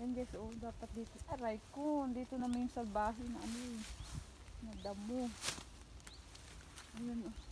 Ayan guys, oh, dapat dito. Aray ko, dito naman yung salbahe na ano eh. Na damo. Ayan oh.